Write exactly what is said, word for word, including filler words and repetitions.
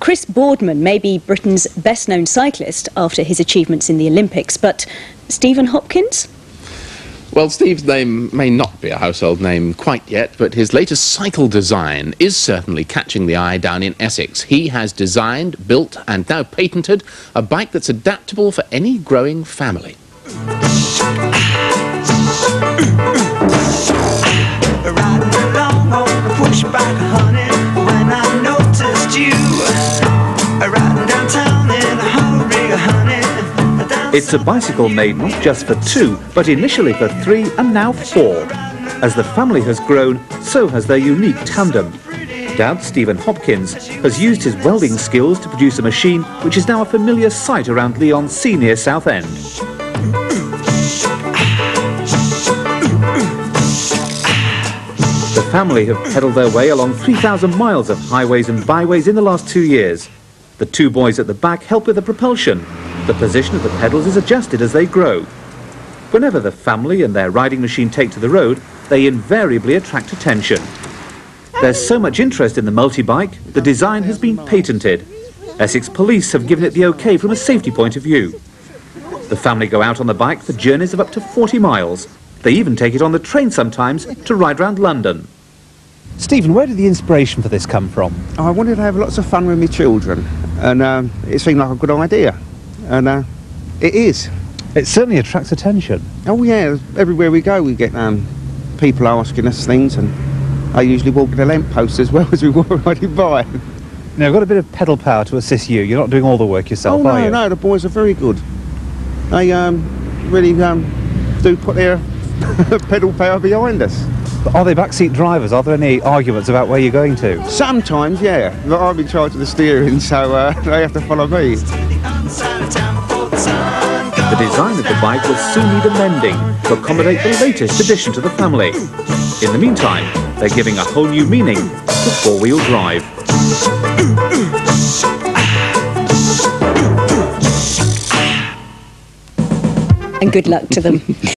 Chris Boardman may be Britain's best-known cyclist after his achievements in the Olympics, but Stephen Hopkins? Well, Steve's name may not be a household name quite yet, but his latest cycle design is certainly catching the eye down in Essex. He has designed, built and now patented a bike that's adaptable for any growing family. It's a bicycle made not just for two, but initially for three and now four. As the family has grown, so has their unique tandem. Dad, Stephen Hopkins, has used his welding skills to produce a machine which is now a familiar sight around Leigh-on-Sea near Southend. The family have pedalled their way along three thousand miles of highways and byways in the last two years. The two boys at the back help with the propulsion. The position of the pedals is adjusted as they grow. Whenever the family and their riding machine take to the road, they invariably attract attention. There's so much interest in the multi-bike, the design has been patented. Essex police have given it the OK from a safety point of view. The family go out on the bike for journeys of up to forty miles. They even take it on the train sometimes to ride around London. Stephen, where did the inspiration for this come from? I wanted to have lots of fun with my children, and um, it seemed like a good idea. And uh, it is. It certainly attracts attention. Oh yeah, everywhere we go we get um, people asking us things, and I usually walk at a lamppost as well as we walk riding by. Now, I've got a bit of pedal power to assist you. You're not doing all the work yourself, oh, are no, you? no, the boys are very good. They um, really um, do put their pedal power behind us. But are they backseat drivers? Are there any arguments about where you're going to? Sometimes, yeah. But I'm in charge of the steering, so uh, they have to follow me. The design of the bike will soon need amending to accommodate the latest addition to the family. In the meantime, they're giving a whole new meaning to four-wheel drive. And good luck to them.